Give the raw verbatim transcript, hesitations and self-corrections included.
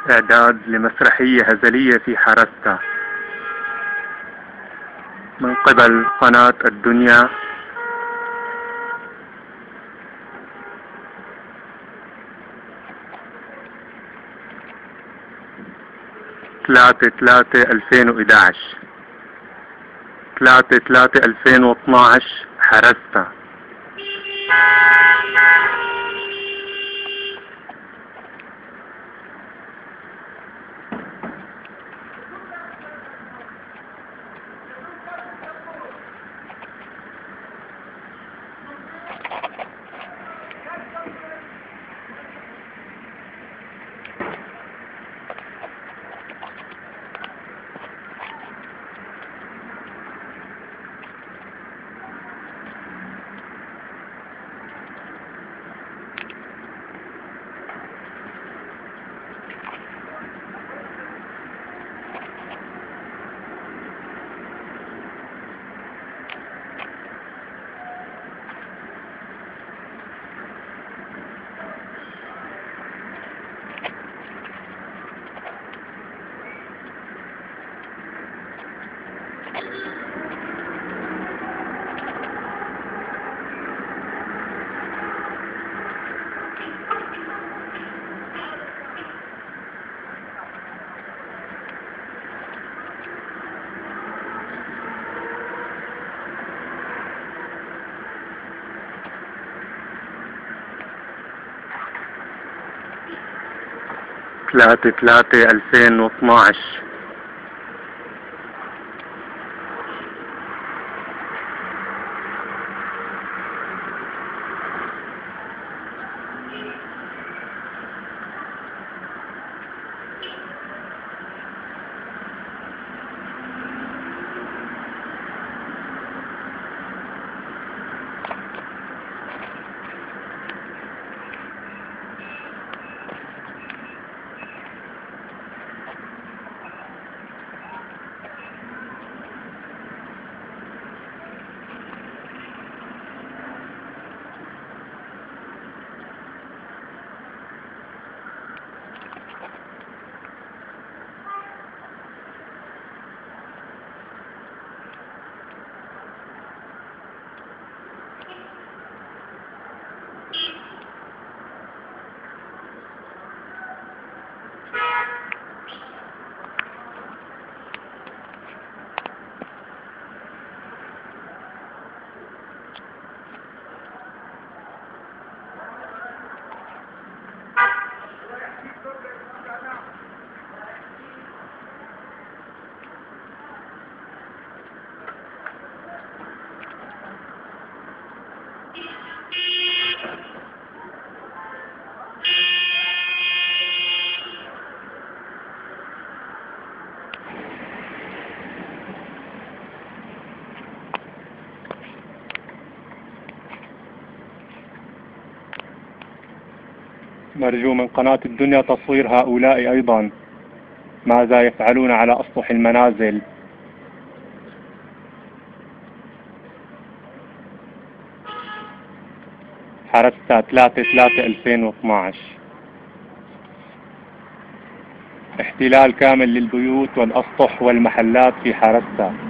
إعداد لمسرحية هزلية في حرستا من قبل قناة الدنيا. ثلاثة ثلاثة ألفين وإحدى عشر ثلاثة ثلاثة ألفين واثنى عشر حرستا. ثلاثة ثلاثة ألفين واثنى عشر نرجو من قناة الدنيا تصوير هؤلاء أيضا ماذا يفعلون على أسطح المنازل. حرستا ثلاثة ثلاثة ألفين واثنى عشر. احتلال كامل للبيوت والأسطح والمحلات في حرستا.